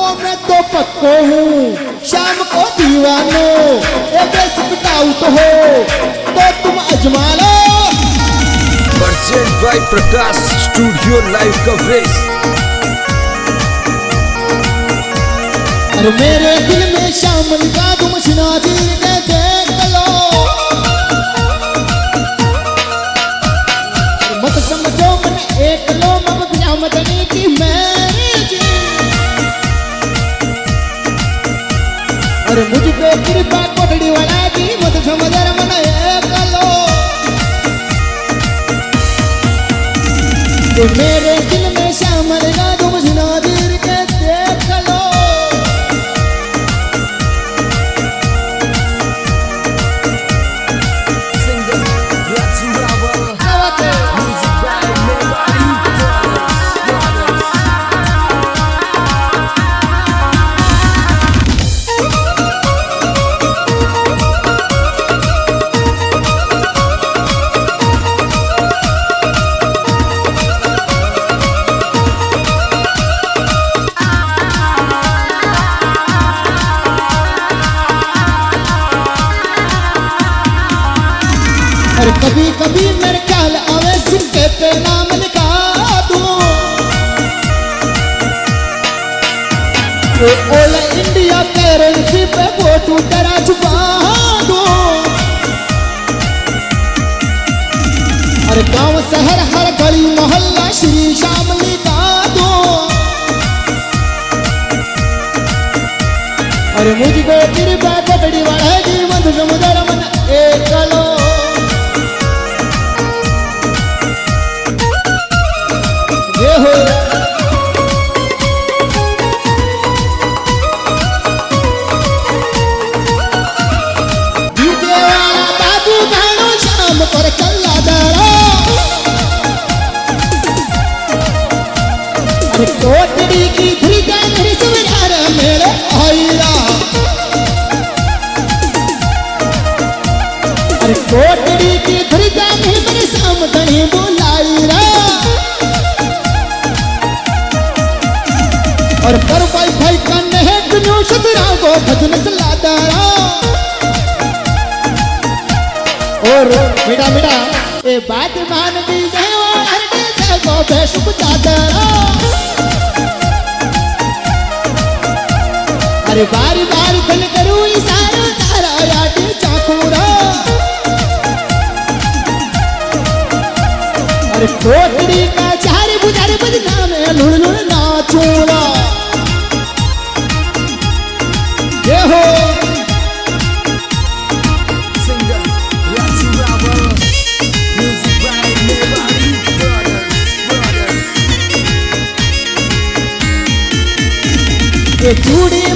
मैं तो पक्को हूँ शाम को दीवानो, एक आउट हो तो तुम अजमा लो। Present by Prakash studio live coverage. अरे मेरे दिल में शामिल का तुम नाज़िर ने देख लो, मत समझो मन एक लो मत जामदनी की मेरी जी। अरे मुझ पे कृपा कोटड़ी वाला जी मत समझो मन एक लो। तो मेरे दिल में शामिल का तुम नाज़िर के देख लो। और कभी कभी मेरे ख्याल आवे सिक्के पे नाम लिखा दूं, ऑल इंडिया करेंसी पे फोटो तेरा छुपा दूं। अरे गांव शहर हर गली मोहल्ला श्री शाम लिखा दूं। अरे मुझको कृपा कोटड़ी वाला जी मत समुद्र मन एक लो। कोटड़ी की धुरी मेरी सुविधार मेरे आईरा। अरे कोटड़ी की धुरी मेरे सामने बुलाईरा। और पर भाई भाई कन्ने है दुनिया सतरा को भजन चलाता रहा। और बेटा बेटा ये बात मान दी जाए और हर देश को बेशुक जाता रहा। अरे बारी बारी धन करूँ इशारा तारा याद चाकूरा। अरे कोटड़ी का चार बुझारे बजना में लुड़ लुड़ नाचूंगा। ये हो ये चूड़ी